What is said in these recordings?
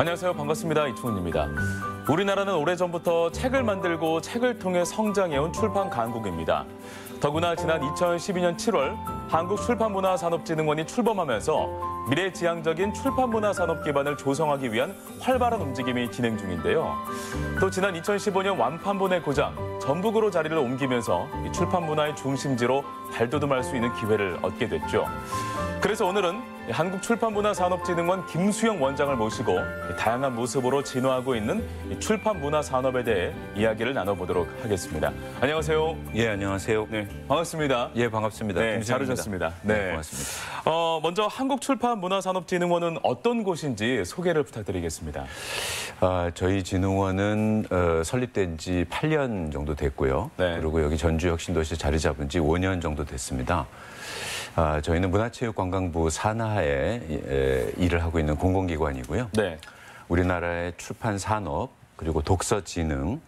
안녕하세요. 반갑습니다. 이충훈입니다. 우리나라는 오래전부터 책을 만들고 책을 통해 성장해온 출판 강국입니다. 더구나 지난 2012년 7월 한국출판문화산업진흥원이 출범하면서 미래지향적인 출판문화산업 기반을 조성하기 위한 활발한 움직임이 진행 중인데요. 또 지난 2015년 완판본의 고장 전북으로 자리를 옮기면서 출판문화의 중심지로 발돋움할 수 있는 기회를 얻게 됐죠. 그래서 오늘은 한국출판문화산업진흥원 김수영 원장을 모시고 다양한 모습으로 진화하고 있는 출판문화산업에 대해 이야기를 나눠보도록 하겠습니다. 안녕하세요. 예, 안녕하세요. 네, 반갑습니다. 예, 반갑습니다. 네, 잘 오셨습니다. 네, 고맙습니다. 먼저 한국출판문화산업진흥원은 어떤 곳인지 소개를 부탁드리겠습니다. 저희 진흥원은 설립된 지 8년 정도 됐고요. 네. 그리고 여기 전주혁신도시에 자리 잡은 지 5년 정도 됐습니다. 저희는 문화체육관광부 산하에 일을 하고 있는 공공기관이고요. 네. 우리나라의 출판 산업 그리고 독서 진흥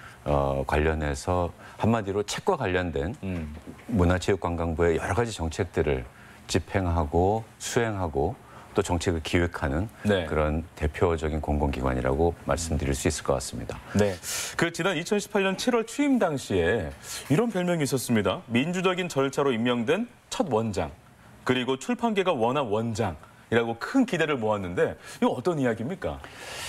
관련해서 한마디로 책과 관련된 문화체육관광부의 여러 가지 정책들을 집행하고 수행하고 또 정책을 기획하는 네. 그런 대표적인 공공기관이라고 말씀드릴 수 있을 것 같습니다. 네. 지난 2018년 7월 취임 당시에 이런 별명이 있었습니다. 민주적인 절차로 임명된 첫 원장, 그리고 출판계가 원한 원장이라고 큰 기대를 모았는데 이거 어떤 이야기입니까?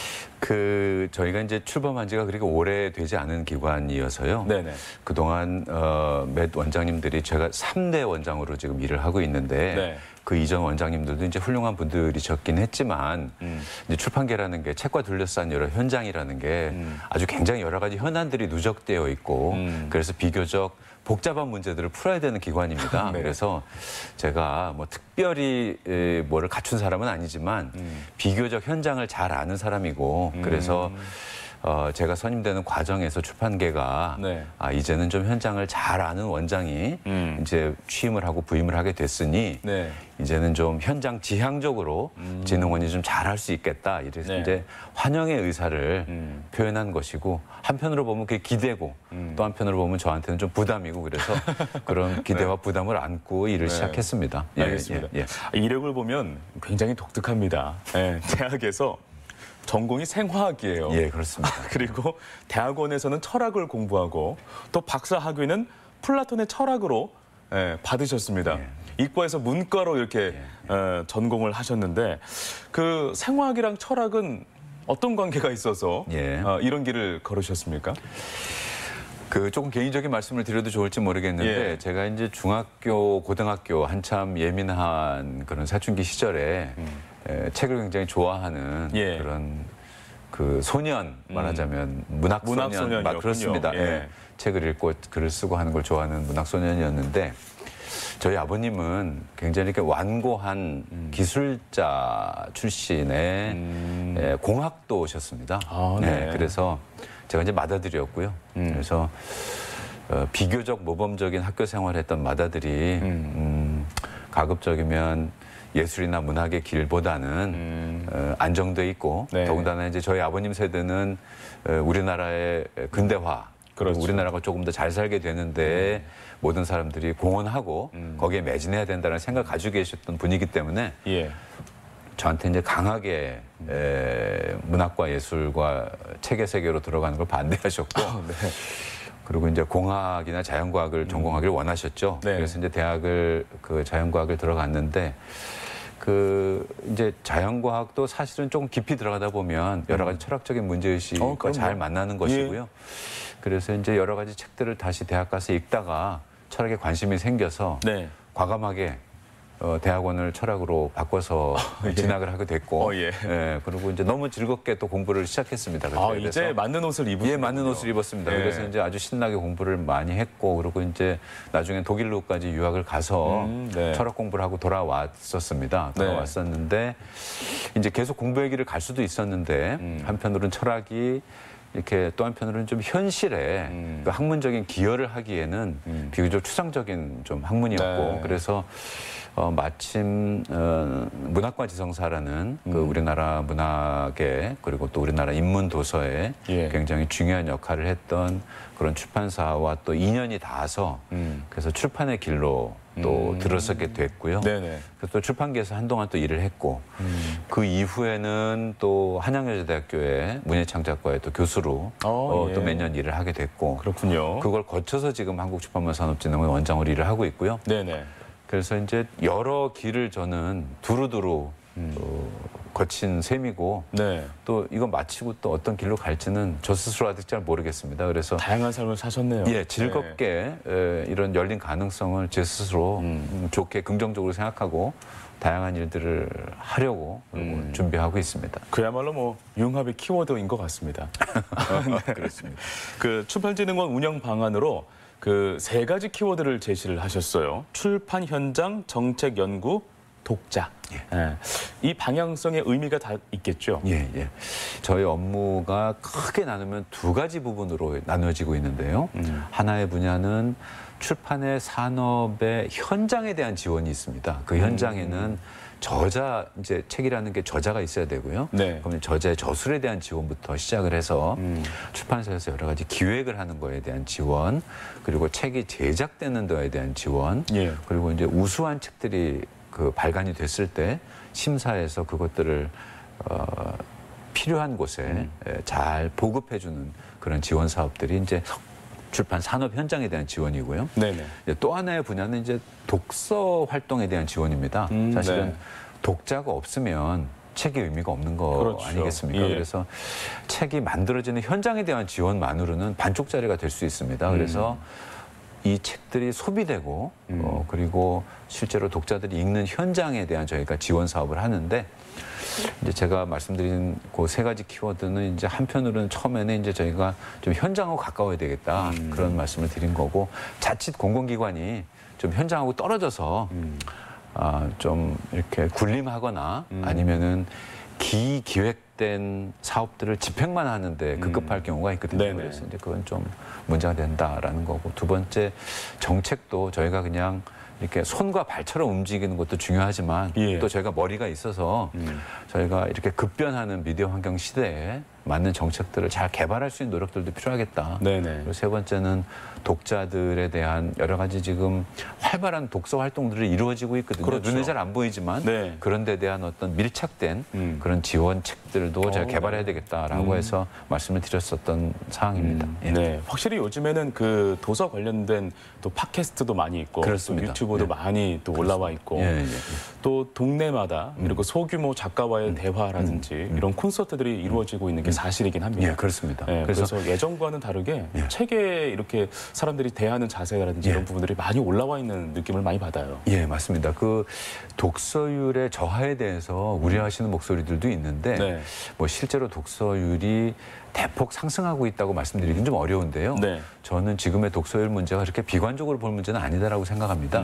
저희가 이제 출범한 지가 그렇게 오래되지 않은 기관이어서요. 네네. 그동안 몇 원장님들이 제가 3대 원장으로 지금 일을 하고 있는데 네. 그 이전 원장님들도 이제 훌륭한 분들이셨긴 했지만 이제 출판계라는 게 책과 둘러싼 여러 현장이라는 게 아주 굉장히 여러 가지 현안들이 누적되어 있고 그래서 비교적 복잡한 문제들을 풀어야 되는 기관입니다. 네. 그래서 제가 뭐 특별히 뭐를 갖춘 사람은 아니지만 비교적 현장을 잘 아는 사람이고 그래서 제가 선임되는 과정에서 출판계가 네. 이제는 좀 현장을 잘 아는 원장이 이제 취임을 하고 부임을 하게 됐으니 네. 이제는 좀 현장 지향적으로 진흥원이 좀 잘할 수 있겠다. 이래서 네. 이제 환영의 의사를 표현한 것이고 한편으로 보면 그게 기대고 또 한편으로 보면 저한테는 좀 부담이고 그래서 그런 기대와 부담을 안고 일을 시작했습니다. 예, 알겠습니다. 이력을 보면 굉장히 독특합니다. 예, 대학에서 전공이 생화학이에요. 예, 그렇습니다. 그리고 대학원에서는 철학을 공부하고 또 박사 학위는 플라톤의 철학으로 받으셨습니다. 이과에서 문과로 이렇게 전공을 하셨는데 그 생화학이랑 철학은 어떤 관계가 있어서 이런 길을 걸으셨습니까? 조금 개인적인 말씀을 드려도 좋을지 모르겠는데 제가 이제 중학교, 고등학교 한참 예민한 그런 사춘기 시절에 책을 굉장히 좋아하는 그런 소년 말하자면 문학소년 막 그렇습니다. 책을 읽고 글을 쓰고 하는 걸 좋아하는 문학소년이었는데 저희 아버님은 굉장히 이렇게 완고한 기술자 출신의 공학도셨습니다. 네. 그래서 제가 이제 맏아들이었고요. 그래서 비교적 모범적인 학교 생활했던 맏아들이 가급적이면 예술이나 문학의 길보다는 안정돼 있고 더군다나 이제 저희 아버님 세대는 우리나라의 근대화 그리고 우리나라가 조금 더 잘 살게 되는데 모든 사람들이 공헌하고 거기에 매진해야 된다는 생각 가지고 계셨던 분이기 때문에 저한테 이제 강하게 문학과 예술과 책의 세계로 들어가는 걸 반대하셨고 그리고 이제 공학이나 자연과학을 전공하기를 원하셨죠. 그래서 이제 대학을 자연과학을 들어갔는데 이제 자연과학도 사실은 조금 깊이 들어가다 보면 여러 가지 철학적인 문제의식과 잘 만나는 것이고요. 그래서 이제 여러 가지 책들을 다시 대학 가서 읽다가 철학에 관심이 생겨서 과감하게 대학원을 철학으로 바꿔서 진학을 하게 됐고, 그리고 이제 너무 즐겁게 또 공부를 시작했습니다. 그래서 이제 맞는 옷을 입으셨군요. 맞는 옷을 입었습니다. 그래서 이제 아주 신나게 공부를 많이 했고, 그리고 이제 나중에 독일로까지 유학을 가서 철학 공부를 하고 돌아왔었습니다. 돌아왔었는데 이제 계속 공부의 길을 갈 수도 있었는데 한편으로는 철학이 이렇게 또 한편으로는 좀 현실에 그 학문적인 기여를 하기에는 비교적 추상적인 좀 학문이었고 그래서 마침 문학과 지성사라는 우리나라 문학에 그리고 또 우리나라 인문 도서에 굉장히 중요한 역할을 했던 그런 출판사와 또 인연이 닿아서 그래서 출판의 길로 또 들어서게 됐고요. 네네. 그래서 또 출판계에서 한동안 또 일을 했고 그 이후에는 또 한양여자대학교의 문예창작과의 또 교수로 예. 또 몇 년 일을 하게 됐고 그렇군요. 그걸 거쳐서 지금 한국출판문화산업진흥원 원장으로 일을 하고 있고요. 네네. 그래서 이제 여러 길을 저는 두루두루 거친 셈이고 네. 또 이거 마치고 또 어떤 길로 갈지는 저 스스로 아직 잘 모르겠습니다. 그래서 다양한 삶을 사셨네요. 예, 즐겁게 이런 열린 가능성을 제 스스로 좋게 긍정적으로 생각하고 다양한 일들을 하려고 준비하고 있습니다. 그야말로 뭐 융합의 키워드인 것 같습니다. 네. 그렇습니다. 그 출판진흥원 운영 방안으로 그 3가지 키워드를 제시를 하셨어요. 출판 현장, 정책 연구, 독자. 예. 예. 이 방향성의 의미가 다 있겠죠. 예, 예. 저희 업무가 크게 나누면 2가지 부분으로 나누어지고 있는데요. 하나의 분야는 출판의 산업의 현장에 대한 지원이 있습니다. 그 현장에는 저자, 이제 책이라는 게 저자가 있어야 되고요. 네. 그러면 저자의 저술에 대한 지원부터 시작을 해서 출판사에서 여러 가지 기획을 하는 거에 대한 지원, 그리고 책이 제작되는 거에 대한 지원, 예. 그리고 이제 우수한 책들이 그 발간이 됐을 때 심사해서 그것들을 필요한 곳에 잘 보급해주는 그런 지원 사업들이 이제 출판 산업 현장에 대한 지원이고요. 네네. 또 하나의 분야는 이제 독서 활동에 대한 지원입니다. 사실은 네. 독자가 없으면 책의 의미가 없는 거 그렇죠. 아니겠습니까? 예. 그래서 책이 만들어지는 현장에 대한 지원만으로는 반쪽짜리가 될 수 있습니다. 그래서 이 책들이 소비되고 그리고 실제로 독자들이 읽는 현장에 대한 저희가 지원 사업을 하는데 이제 제가 말씀드린 그 3가지 키워드는 이제 한편으로는 처음에는 이제 저희가 좀 현장하고 가까워야 되겠다 그런 말씀을 드린 거고 자칫 공공기관이 좀 현장하고 떨어져서 좀 이렇게 군림하거나 아니면은 기획된 사업들을 집행만 하는데 급급할 경우가 있거든요. 네네. 그래서 이제 그건 좀 문제가 된다라는 거고 2번째 정책도 저희가 그냥 이렇게 손과 발처럼 움직이는 것도 중요하지만 예. 또 저희가 머리가 있어서 저희가 이렇게 급변하는 미디어 환경 시대에 맞는 정책들을 잘 개발할 수 있는 노력들도 필요하겠다. 네네. 그리고 3번째는 독자들에 대한 여러 가지 지금 활발한 독서 활동들이 이루어지고 있거든요. 그렇죠. 눈에 잘 안 보이지만 네. 그런 데 대한 어떤 밀착된 그런 지원책들도 제가 개발해야 되겠다라고 해서 말씀을 드렸었던 사항입니다. 예. 네, 확실히 요즘에는 그 도서 관련된 또 팟캐스트도 많이 있고 또 유튜브도 예. 많이 또 올라와 있고 예, 예. 또 동네마다 그리고 소규모 작가와의 대화라든지 이런 콘서트들이 이루어지고 있는 게 사실이긴 합니다. 예, 그렇습니다. 예, 그래서 예전과는 다르게 예. 책에 이렇게 사람들이 대하는 자세라든지 예. 이런 부분들이 많이 올라와 있는 느낌을 많이 받아요. 예, 맞습니다. 그 독서율의 저하에 대해서 우려하시는 목소리들도 있는데 네. 뭐 실제로 독서율이 대폭 상승하고 있다고 말씀드리긴 좀 어려운데요. 네. 저는 지금의 독서율 문제가 그렇게 비관적으로 볼 문제는 아니다라고 생각합니다.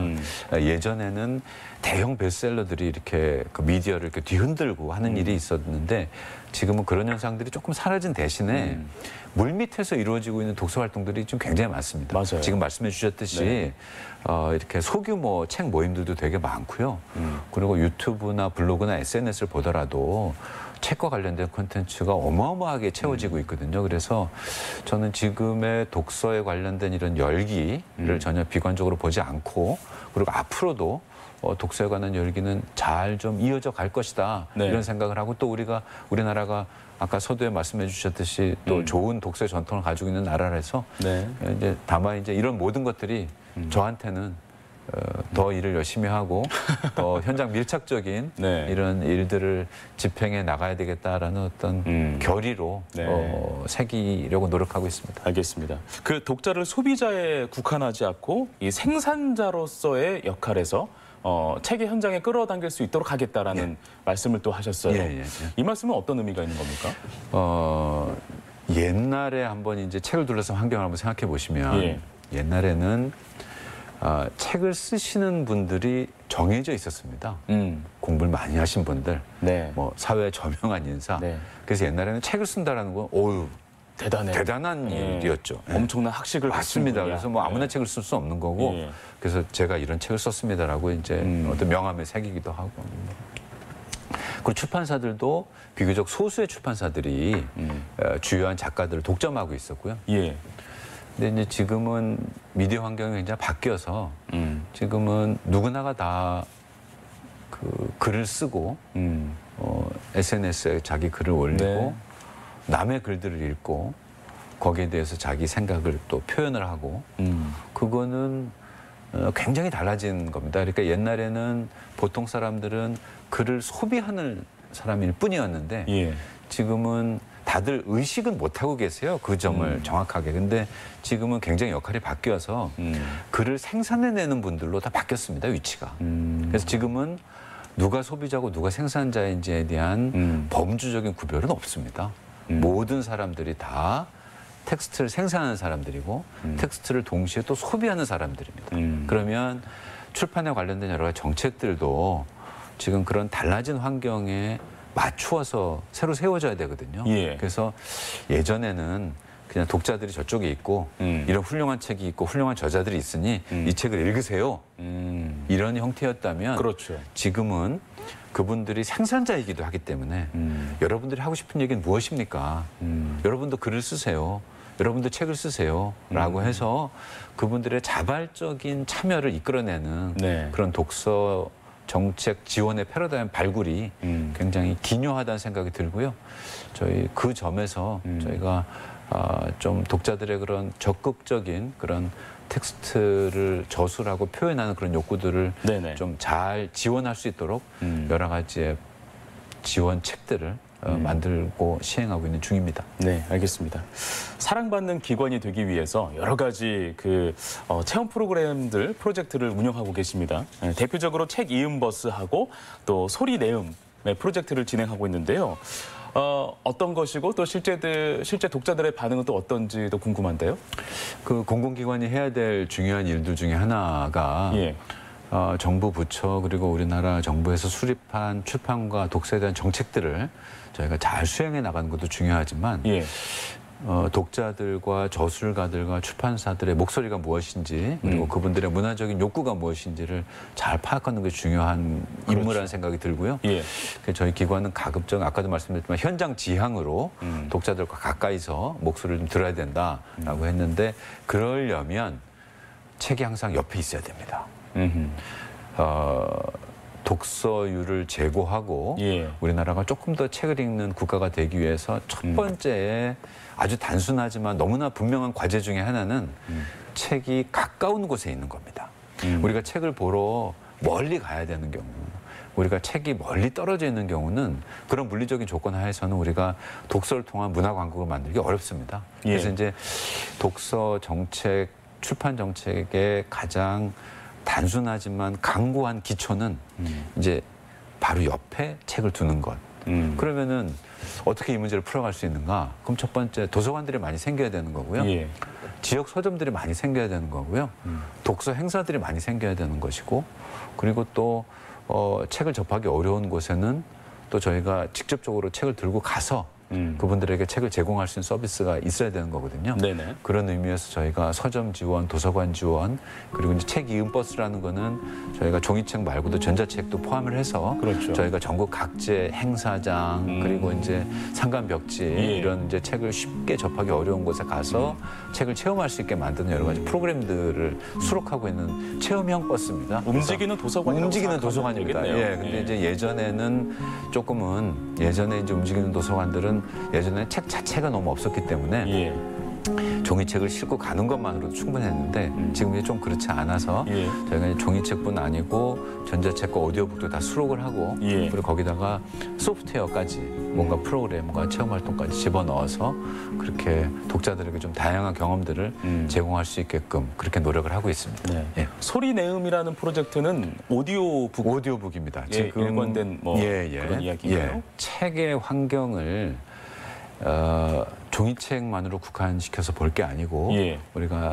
예전에는 대형 베스트셀러들이 이렇게 그 미디어를 이렇게 뒤흔들고 하는 일이 있었는데 지금은 그런 현상들이 조금 사라진 대신에 물밑에서 이루어지고 있는 독서 활동들이 좀 굉장히 많습니다. 맞아요. 지금 말씀해 주셨듯이 네. 이렇게 소규모 책 모임들도 되게 많고요. 그리고 유튜브나 블로그나 SNS를 보더라도 책과 관련된 콘텐츠가 어마어마하게 채워지고 있거든요. 그래서 저는 지금의 독서에 관련된 이런 열기를 전혀 비관적으로 보지 않고 그리고 앞으로도 독서에 관한 열기는 잘 좀 이어져 갈 것이다. 네. 이런 생각을 하고 또 우리나라가 아까 서두에 말씀해 주셨듯이 또 좋은 독서의 전통을 가지고 있는 나라라서 네. 이제 다만 이제 이런 모든 것들이 저한테는 더 일을 열심히 하고 더 현장 밀착적인 네. 이런 일들을 집행해 나가야 되겠다라는 어떤 결의로 네. 새기려고 노력하고 있습니다. 알겠습니다. 그 독자를 소비자에 국한하지 않고 이 생산자로서의 역할에서 책의 현장에 끌어당길 수 있도록 하겠다라는 예. 말씀을 또 하셨어요. 예. 이 말씀은 어떤 의미가 있는 겁니까? 옛날에 한번 이제 책을 둘러싼 환경을 한번 생각해 보시면 예. 옛날에는 책을 쓰시는 분들이 정해져 있었습니다. 공부를 많이 하신 분들, 네. 뭐 사회에 저명한 인사. 네. 그래서 옛날에는 책을 쓴다라는 건 대단한 일이었죠. 엄청난 학식을 맞습니다. 그래서 뭐 아무나 책을 쓸 수 없는 거고, 그래서 제가 이런 책을 썼습니다라고 이제 어떤 명함에 새기기도 하고. 그리고 출판사들도 비교적 소수의 출판사들이 주요한 작가들을 독점하고 있었고요. 예. 근데 이제 지금은 미디어 환경이 굉장히 바뀌어서 지금은 누구나가 다 그 글을 쓰고 SNS에 자기 글을 올리고 네. 남의 글들을 읽고 거기에 대해서 자기 생각을 또 표현을 하고 그거는 굉장히 달라진 겁니다. 그러니까 옛날에는 보통 사람들은 글을 소비하는 사람일 뿐이었는데 예. 지금은 다들 의식은 못하고 계세요. 그 점을 정확하게. 근데 지금은 굉장히 역할이 바뀌어서 글을 생산해내는 분들로 다 바뀌었습니다. 위치가. 그래서 지금은 누가 소비자고 누가 생산자인지에 대한 범주적인 구별은 없습니다. 모든 사람들이 다 텍스트를 생산하는 사람들이고 텍스트를 동시에 또 소비하는 사람들입니다. 그러면 출판에 관련된 여러 가지 정책들도 지금 그런 달라진 환경에 맞추어서 새로 세워져야 되거든요. 예. 그래서 예전에는 그냥 독자들이 저쪽에 있고 이런 훌륭한 책이 있고 훌륭한 저자들이 있으니 이 책을 읽으세요. 이런 형태였다면 그렇죠. 지금은 그분들이 생산자이기도 하기 때문에 여러분들이 하고 싶은 얘기는 무엇입니까? 여러분도 글을 쓰세요. 여러분도 책을 쓰세요. 라고 해서 그분들의 자발적인 참여를 이끌어내는 네. 그런 독서 정책 지원의 패러다임 발굴이 굉장히 기묘하다는 생각이 들고요. 저희 그 점에서 저희가 좀 독자들의 그런 적극적인 그런 텍스트를 저술하고 표현하는 그런 욕구들을 네네. 좀 잘 지원할 수 있도록 여러 가지의 지원 책들을 만들고 시행하고 있는 중입니다. 네, 알겠습니다. 사랑받는 기관이 되기 위해서 여러 가지 체험 프로그램들, 프로젝트를 운영하고 계십니다. 대표적으로 책 이음 버스하고 또 소리 내음 프로젝트를 진행하고 있는데요. 어떤 것이고 또 실제 독자들의 반응은 또 어떤지도 궁금한데요. 그 공공기관이 해야 될 중요한 일들 중에 하나가 예. 정부 부처 그리고 우리나라 정부에서 수립한 출판과 독서에 대한 정책들을 저희가 잘 수행해 나가는 것도 중요하지만 예. 독자들과 저술가들과 출판사들의 목소리가 무엇인지 그리고 그분들의 문화적인 욕구가 무엇인지를 잘 파악하는 게 중요한 임무라는 생각이 들고요. 예. 그래서 저희 기관은 가급적 아까도 말씀드렸지만 현장 지향으로 독자들과 가까이서 목소리를 좀 들어야 된다라고 했는데 그러려면 책이 항상 옆에 있어야 됩니다. 독서율을 제고하고 예. 우리나라가 조금 더 책을 읽는 국가가 되기 위해서 첫 번째 아주 단순하지만 너무나 분명한 과제 중에 하나는 책이 가까운 곳에 있는 겁니다. 우리가 책을 보러 멀리 가야 되는 경우 우리가 책이 멀리 떨어져 있는 경우는 그런 물리적인 조건 하에서는 우리가 독서를 통한 문화 광국을 만들기 어렵습니다. 예. 그래서 이제 독서 정책, 출판 정책의 가장 단순하지만 강고한 기초는 이제 바로 옆에 책을 두는 것. 그러면은 어떻게 이 문제를 풀어갈 수 있는가? 그럼 첫 번째 도서관들이 많이 생겨야 되는 거고요. 예. 지역 서점들이 많이 생겨야 되는 거고요. 독서 행사들이 많이 생겨야 되는 것이고 그리고 또 책을 접하기 어려운 곳에는 또 저희가 직접적으로 책을 들고 가서 그분들에게 책을 제공할 수 있는 서비스가 있어야 되는 거거든요. 네네. 그런 의미에서 저희가 서점 지원, 도서관 지원, 그리고 이제 책 이음 버스라는 거는 저희가 종이책 말고도 전자책도 포함을 해서 그렇죠. 저희가 전국 각지의 행사장 그리고 이제 상간벽지 예. 이런 이제 책을 쉽게 접하기 어려운 곳에 가서 책을 체험할 수 있게 만드는 여러 가지 프로그램들을 수록하고 있는 체험형 버스입니다. 움직이는 도서관이라고 움직이는 생각하면 도서관입니다. 되겠네요. 예, 근데 예. 이제 예전에는 조금은 예전에 이제 움직이는 도서관들은 예전에 책 자체가 너무 없었기 때문에 예. 종이책을 싣고 가는 것만으로도 충분했는데 지금 이제 좀 그렇지 않아서 예. 저희가 이제 종이책뿐 아니고 전자책과 오디오북도 다 수록을 하고 예. 그리고 거기다가 소프트웨어까지 뭔가 프로그램과 체험 활동까지 집어넣어서 그렇게 독자들에게 좀 다양한 경험들을 제공할 수 있게끔 그렇게 노력을 하고 있습니다. 네. 예. 소리 내음이라는 프로젝트는 오디오북입니다. 지금 일관된 그런 이야기인가요? 예. 책의 환경을 종이책만으로 국한시켜서 볼 게 아니고 예. 우리가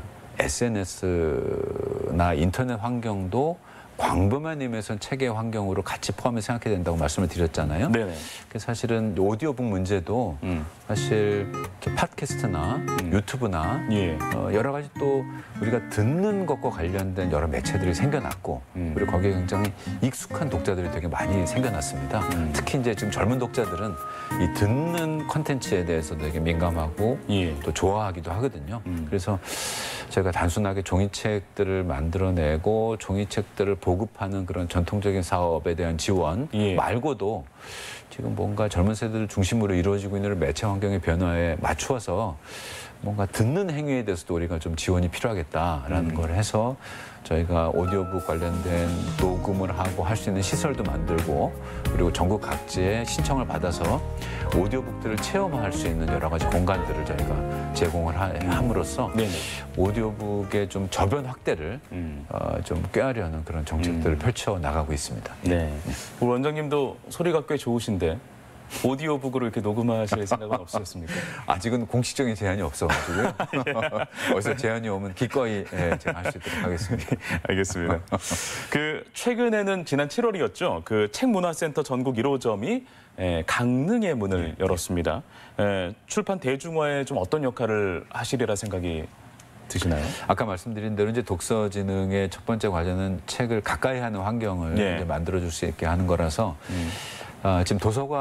SNS나 인터넷 환경도 광범위한 의미에서는 책의 환경으로 같이 포함해서 생각해야 된다고 말씀을 드렸잖아요. 네네. 그래서 사실은 오디오북 문제도 사실 팟캐스트나 유튜브나 예. 여러 가지 또 우리가 듣는 것과 관련된 여러 매체들이 생겨났고 그리고 거기에 굉장히 익숙한 독자들이 되게 많이 생겨났습니다. 특히 이제 지금 젊은 독자들은 이 듣는 콘텐츠에 대해서 되게 민감하고 예. 또 좋아하기도 하거든요. 그래서 제가 단순하게 종이책들을 만들어내고 종이책들을 보급하는 그런 전통적인 사업에 대한 지원 예. 말고도 지금 뭔가 젊은 세대를 중심으로 이루어지고 있는 매체 환경의 변화에 맞추어서 뭔가 듣는 행위에 대해서도 우리가 좀 지원이 필요하겠다라는 걸 해서 저희가 오디오북 관련된 녹음을 하고 할 수 있는 시설도 만들고 그리고 전국 각지에 신청을 받아서 오디오북들을 체험할 수 있는 여러 가지 공간들을 저희가 제공을 함으로써 네네. 오디오북의 좀 저변 확대를 좀 꾀하려는 그런 정책들을 펼쳐 나가고 있습니다. 네. 우리 원장님도 소리가 꽤 좋으신데 오디오북으로 이렇게 녹음하실 생각은 없으셨습니까? 아직은 공식적인 제한이 없어가지고요. 어디서 제한이 오면 기꺼이 제가 할 수 있도록 하겠습니다. 알겠습니다. 그 최근에는 지난 7월이었죠. 그 책문화센터 전국 1호점이 강릉의 문을 열었습니다. 출판 대중화에 좀 어떤 역할을 하시리라 생각이 드시나요? 아까 말씀드린 대로 이제 독서진흥의 첫 번째 과제는 책을 가까이 하는 환경을 이제 만들어줄 수 있게 하는 거라서 지금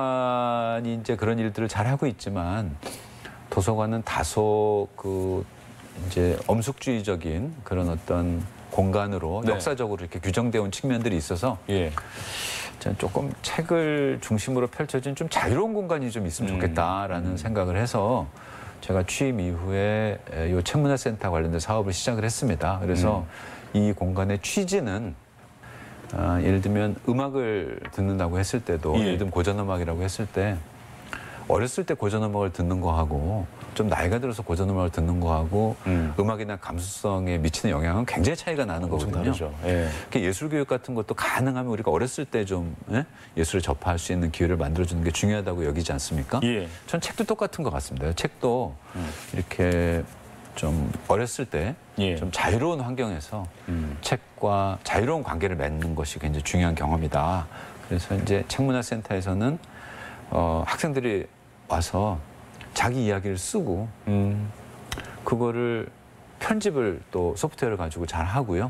도서관이 이제 그런 일들을 잘 하고 있지만 도서관은 다소 그 이제 엄숙주의적인 그런 어떤 공간으로 역사적으로 이렇게 규정되어 온 측면들이 있어서 저는 조금 책을 중심으로 펼쳐진 좀 자유로운 공간이 좀 있으면 좋겠다라는 생각을 해서 제가 취임 이후에 이 책문화센터 관련된 사업을 시작을 했습니다. 그래서 이 공간의 취지는 예를 들면 음악을 듣는다고 했을 때도 예를 들면 고전음악이라고 했을 때 어렸을 때 고전음악을 듣는 거하고 좀 나이가 들어서 고전음악을 듣는 거하고 음악이나 감수성에 미치는 영향은 굉장히 차이가 나는 거거든요. 예술교육 같은 것도 가능하면 우리가 어렸을 때 좀 예술을 접할 수 있는 기회를 만들어주는 게 중요하다고 여기지 않습니까? 전 책도 똑같은 것 같습니다. 책도 이렇게 좀 어렸을 때 좀 자유로운 환경에서 책과 자유로운 관계를 맺는 것이 굉장히 중요한 경험이다. 그래서 이제 책문화센터에서는 학생들이 와서 자기 이야기를 쓰고 그거를 편집을 또 소프트웨어를 가지고 잘 하고요.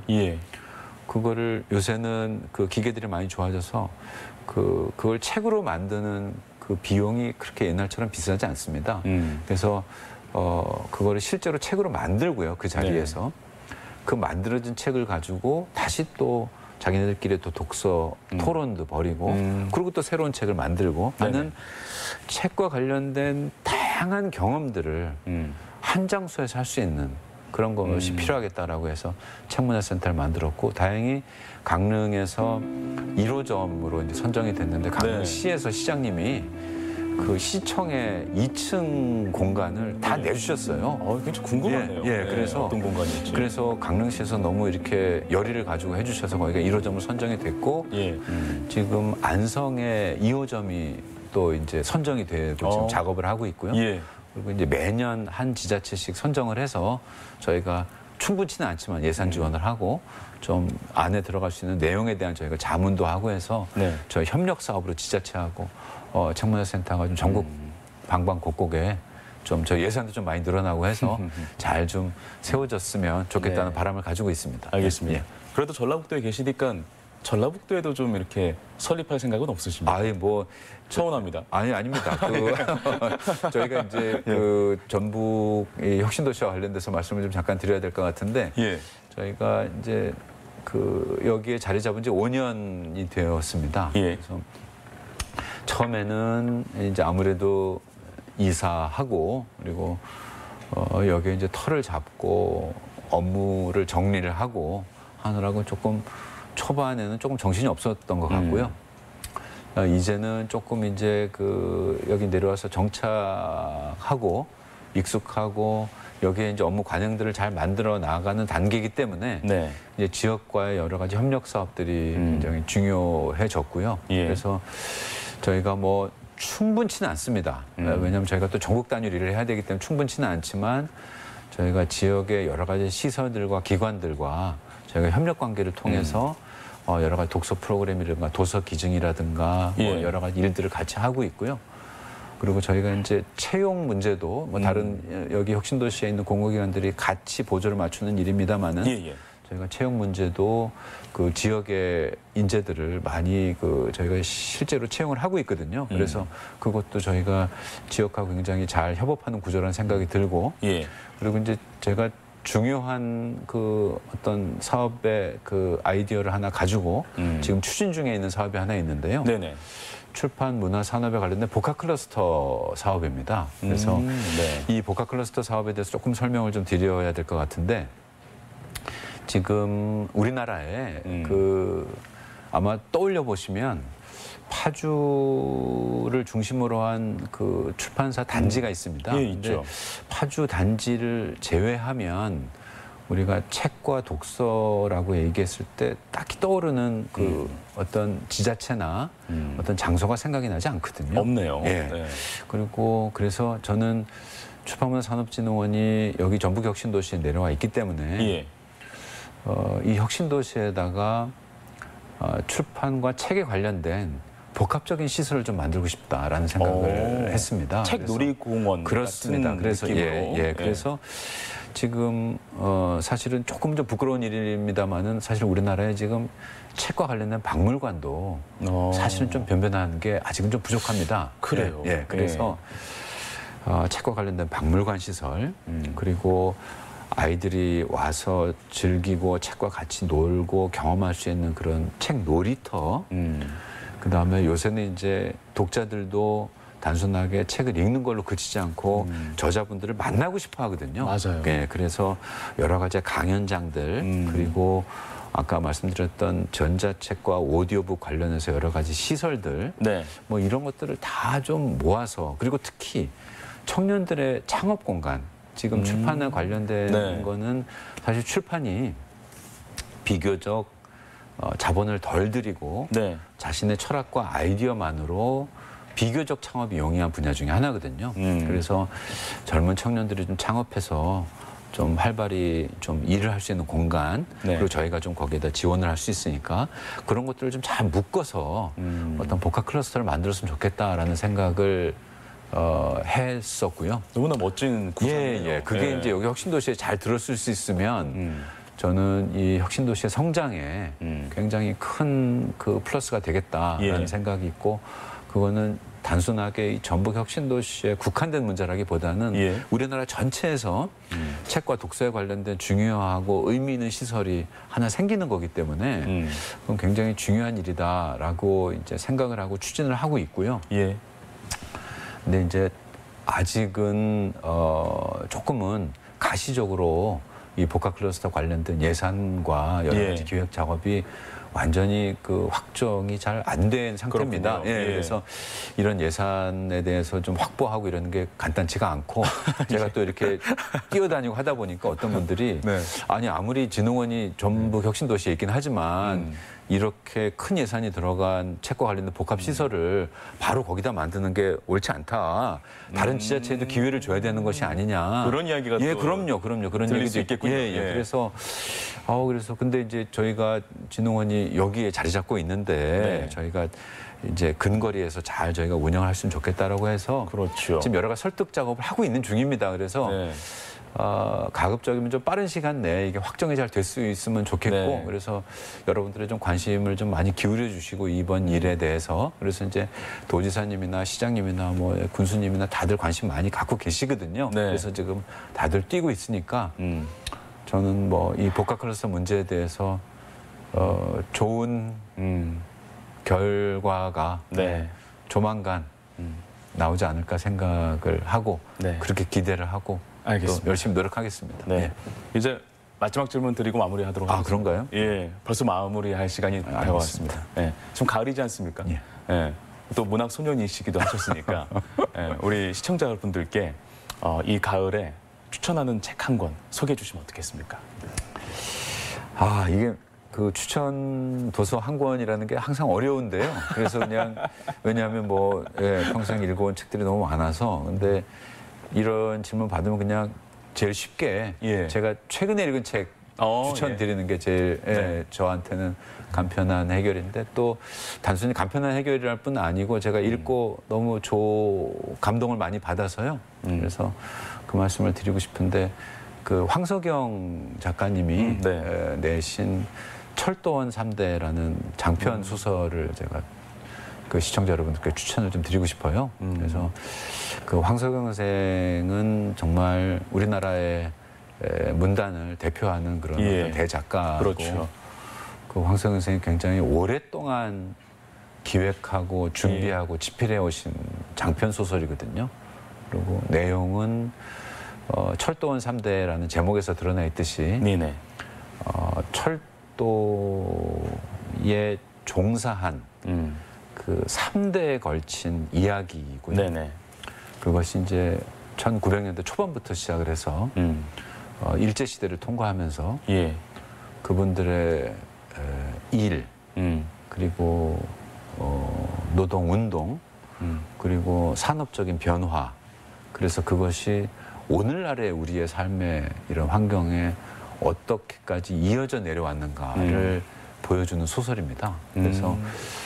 그거를 요새는 그 기계들이 많이 좋아져서 그걸 책으로 만드는 그 비용이 그렇게 옛날처럼 비싸지 않습니다. 그래서 그거를 실제로 책으로 만들고요. 그 자리에서 그 만들어진 책을 가지고 다시 또 자기네들끼리 또 독서 토론도 벌이고 그리고 또 새로운 책을 만들고 하는 책과 관련된 다양한 경험들을 한 장소에서 할 수 있는 그런 것이 필요하겠다라고 해서 책문화센터를 만들었고 다행히 강릉에서 1호점으로 이제 선정이 됐는데 강릉시에서 시장님이 그 시청의 2층 공간을 다 내주셨어요. 굉장히 궁금하네요. 그래서 어떤 공간이었지? 그래서 강릉시에서 너무 이렇게 열의를 가지고 해주셔서 거기가 1호점으로 선정이 됐고 지금 안성의 2호점이 또 이제 선정이 되고 지금 작업을 하고 있고요. 그리고 이제 매년 한 지자체씩 선정을 해서 저희가 충분치는 않지만 예산 지원을 하고 좀 안에 들어갈 수 있는 내용에 대한 저희가 자문도 하고 해서 저희 협력 사업으로 지자체하고 책문화센터가 좀 전국 방방곡곡에 좀 저희 예산도 좀 많이 늘어나고 해서 잘 좀 세워졌으면 좋겠다는 바람을 가지고 있습니다. 알겠습니다. 그래도 전라북도에 계시니까 전라북도에도 좀 이렇게 설립할 생각은 없으십니까? 아예 뭐 서운합니다. 아닙니다. 저희가 이제 그 전북 혁신도시와 관련돼서 말씀을 좀 잠깐 드려야 될 것 같은데 저희가 이제 그 여기에 자리 잡은 지 5년이 되었습니다. 그래서 처음에는 이제 아무래도 이사하고 그리고 여기에 이제 터를 잡고 업무를 정리를 하고 하느라고 조금 초반에는 조금 정신이 없었던 것 같고요. 이제는 조금 이제 그 여기 내려와서 정착하고 익숙하고 여기에 이제 업무 관행들을 잘 만들어 나가는 단계이기 때문에 이제 지역과의 여러 가지 협력 사업들이 굉장히 중요해졌고요. 그래서 저희가 뭐 충분치는 않습니다. 왜냐하면 저희가 또 전국 단위로 일을 해야 되기 때문에 충분치는 않지만 저희가 지역의 여러 가지 시설들과 기관들과 저희가 협력 관계를 통해서 여러 가지 독서 프로그램이라든가 도서 기증이라든가 뭐 여러 가지 일들을 같이 하고 있고요. 그리고 저희가 이제 채용 문제도 뭐 다른 여기 혁신도시에 있는 공공기관들이 같이 보조를 맞추는 일입니다만은 저희가 채용 문제도 그 지역의 인재들을 많이 저희가 실제로 채용을 하고 있거든요. 그래서 그것도 저희가 지역하고 굉장히 잘 협업하는 구조라는 생각이 들고 그리고 이제 제가 중요한 어떤 사업의 아이디어를 하나 가지고 지금 추진 중에 있는 사업이 하나 있는데요. 출판 문화 산업에 관련된 복합 클러스터 사업입니다. 그래서 이 복합 클러스터 사업에 대해서 조금 설명을 좀 드려야 될 것 같은데 지금 우리나라에 아마 떠올려 보시면 파주를 중심으로 한 출판사 단지가 있습니다. 있죠. 파주 단지를 제외하면 우리가 책과 독서라고 얘기했을 때 딱히 떠오르는 어떤 지자체나 어떤 장소가 생각이 나지 않거든요. 없네요. 그리고 그래서 저는 출판문화산업진흥원이 여기 전북혁신도시에 내려와 있기 때문에 이 혁신도시에다가 출판과 책에 관련된 복합적인 시설을 좀 만들고 싶다라는 생각을 했습니다. 책 놀이공원 그렇습니다. 같은 그래서 느낌으로. 그래서 지금 사실은 조금 좀 부끄러운 일입니다만은 사실 우리나라에 지금 책과 관련된 박물관도 사실은 좀 변변한 게 아직은 좀 부족합니다. 그래요. 그래서 책과 관련된 박물관 시설 그리고 아이들이 와서 즐기고 책과 같이 놀고 경험할 수 있는 그런 책 놀이터. 그다음에 요새는 이제 독자들도 단순하게 책을 읽는 걸로 그치지 않고 저자분들을 만나고 싶어 하거든요. 맞아요. 그래서 여러 가지 강연장들 그리고 아까 말씀드렸던 전자책과 오디오북 관련해서 여러 가지 시설들 뭐 이런 것들을 다 좀 모아서 그리고 특히 청년들의 창업 공간 지금 출판에 관련된 거는 사실 출판이 비교적 자본을 덜 들이고 자신의 철학과 아이디어만으로 비교적 창업이 용이한 분야 중에 하나거든요. 그래서 젊은 청년들이 좀 창업해서 좀 활발히 좀 일을 할 수 있는 공간 그리고 저희가 좀 거기에다 지원을 할 수 있으니까 그런 것들을 좀 잘 묶어서 어떤 복합 클러스터를 만들었으면 좋겠다라는 생각을 했었고요. 너무나 멋진 구상이에요. 그게 이제 여기 혁신도시에 잘 들었을 수 있으면 저는 이 혁신도시의 성장에 굉장히 큰 플러스가 되겠다라는 생각이 있고 그거는 단순하게 이 전북 혁신도시에 국한된 문제라기보다는 우리나라 전체에서 책과 독서에 관련된 중요하고 의미 있는 시설이 하나 생기는 거기 때문에 그건 굉장히 중요한 일이다라고 이제 생각을 하고 추진을 하고 있고요. 근데 이제 아직은 조금은 가시적으로 이 복합 클러스터 관련된 예산과 여러 가지 기획 작업이 완전히 확정이 잘 안 된 상태입니다. 그래서 이런 예산에 대해서 좀 확보하고 이러는 게 간단치가 않고 제가 또 이렇게 뛰어다니고 하다 보니까 어떤 분들이 아니 아무리 진흥원이 전북 혁신도시에 있긴 하지만 이렇게 큰 예산이 들어간 책과 관련된 복합 시설을 바로 거기다 만드는 게 옳지 않다. 다른 지자체에도 기회를 줘야 되는 것이 아니냐. 그런 이야기가 또 그럼요. 그런 들릴 얘기도 수 있겠군요. 그래서 근데 이제 저희가 진흥원이 여기에 자리 잡고 있는데 저희가 이제 근거리에서 잘 저희가 운영을 했으면 좋겠다라고 해서 지금 여러 가지 설득 작업을 하고 있는 중입니다. 그래서 가급적이면 좀 빠른 시간 내에 이게 확정이 잘 될 수 있으면 좋겠고 그래서 여러분들의 좀 관심을 좀 많이 기울여 주시고 이번 일에 대해서 그래서 이제 도지사님이나 시장님이나 뭐 군수님이나 다들 관심 많이 갖고 계시거든요. 그래서 지금 다들 뛰고 있으니까 저는 뭐 이 복합 클러스터 문제에 대해서 좋은 결과가 조만간 나오지 않을까 생각을 하고 그렇게 기대를 하고 또 열심히 노력하겠습니다. 이제 마지막 질문 드리고 마무리하도록 하겠습니다. 그런가요? 벌써 마무리할 시간이 되어왔습니다. 지금 가을이지 않습니까? 또 문학 소년이시기도 하셨으니까 우리 시청자분들께 이 가을에 추천하는 책 한 권 소개해 주시면 어떻겠습니까? 이게 추천 도서 한 권이라는 게 항상 어려운데요. 그래서 그냥 왜냐하면 뭐 평생 읽어온 책들이 너무 많아서 근데 이런 질문 받으면 그냥 제일 쉽게 제가 최근에 읽은 책 추천드리는 게 제일 저한테는 간편한 해결인데 또 단순히 간편한 해결이랄 뿐 아니고 제가 읽고 너무 감동을 많이 받아서요. 그래서 그 말씀을 드리고 싶은데 그 황석영 작가님이 내신 철도원 3대라는 장편 소설을 제가 그 시청자 여러분들께 추천을 좀 드리고 싶어요. 그래서 그 황석영 선생은 정말 우리나라의 문단을 대표하는 그런 대작가고 그렇죠. 그 황석영 선생이 굉장히 오랫동안 기획하고 준비하고 집필해 오신 장편 소설이거든요. 그리고 내용은 철도원 3대라는 제목에서 드러나 있듯이 철도에 종사한 그 3대에 걸친 이야기이고요. 그것이 이제 1900년대 초반부터 시작을 해서 일제시대를 통과하면서 그분들의 일, 그리고 노동운동, 그리고 산업적인 변화, 그래서 그것이 오늘날의 우리의 삶의 이런 환경에 어떻게까지 이어져 내려왔는가를 보여주는 소설입니다. 그래서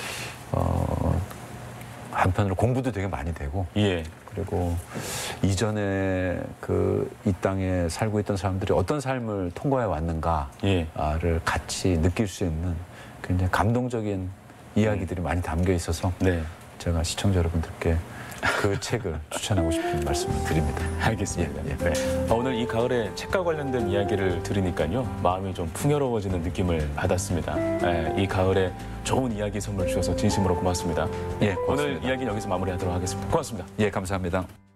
한편으로 공부도 되게 많이 되고 그리고 이전에 이 땅에 살고 있던 사람들이 어떤 삶을 통과해 왔는가를 같이 느낄 수 있는 굉장히 감동적인 이야기들이 많이 담겨 있어서 제가 시청자 여러분들께 그 책을 추천하고 싶은 말씀을 드립니다. 알겠습니다. 오늘 이 가을에 책과 관련된 이야기를 들으니까요. 마음이 좀 풍요로워지는 느낌을 받았습니다. 이 가을에 좋은 이야기 선물 주셔서 진심으로 고맙습니다. 고맙습니다. 오늘 이야기는 여기서 마무리하도록 하겠습니다. 고맙습니다. 감사합니다.